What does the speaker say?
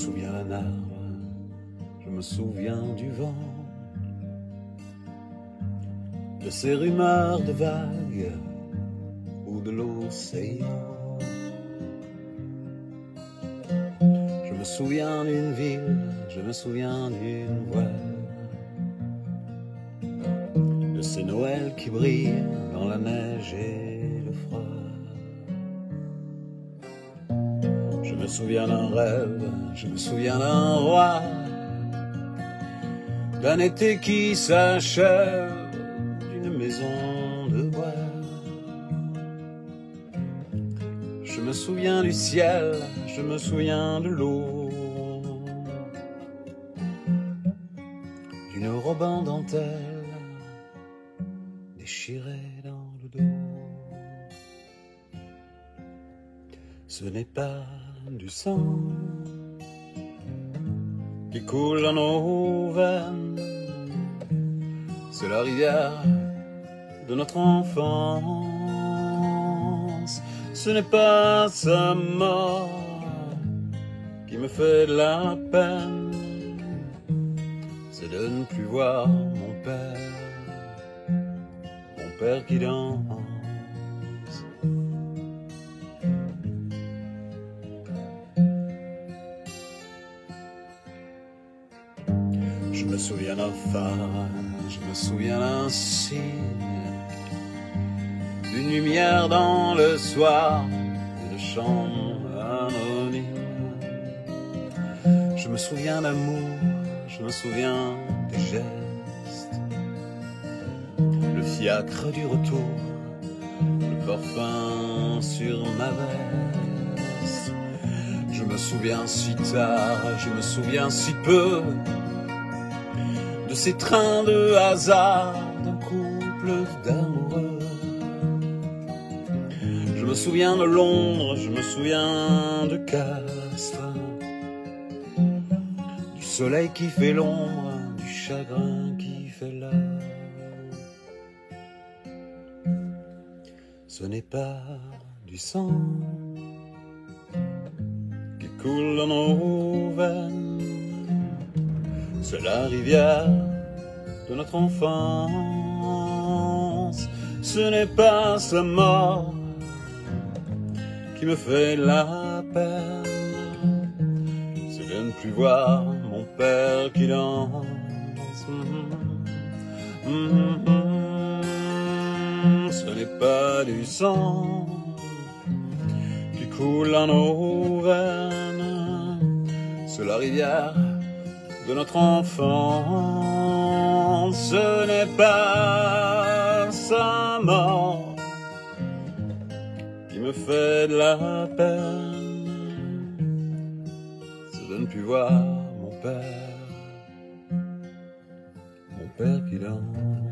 souviens d'un arbre, je me souviens du vent, de ces rumeurs de vagues ou de l'océan. Je me souviens d'une ville, je me souviens d'une voile, de ces Noëls qui brillent dans la neige et le froid. Je me souviens d'un rêve, je me souviens d'un roi, d'un été qui s'achève, d'une maison de bois. Je me souviens du ciel, je me souviens de l'eau, d'une robe en dentelle déchirée dans le dos. Ce n'est pas du sang qui coule dans nos veines, c'est la rivière de notre enfance. Ce n'est pas sa mort qui me fait de la peine, c'est de ne plus voir mon père qui danse. Je me souviens d'un phare, je me souviens d'un signe, d'une lumière dans le soir et de chants anonymes. Je me souviens d'amour, je me souviens des gestes, le fiacre du retour, le parfum sur ma veste. Je me souviens si tard, je me souviens si peu de ces trains de hasard d'un couple d'amoureux. Je me souviens de Londres, je me souviens de Castres, du soleil qui fait l'ombre, du chagrin qui fait l'heure. Ce n'est pas du sang qui coule dans nos veines, c'est la rivière de notre enfance. Ce n'est pas sa mort qui me fait la peine, c'est de ne plus voir mon père qui danse. Ce n'est pas du sang qui coule dans nos veines, c'est la rivière de notre enfance. Ce n'est pas sa mort qui me fait de la peine, c'est de ne plus voir mon père qui danse.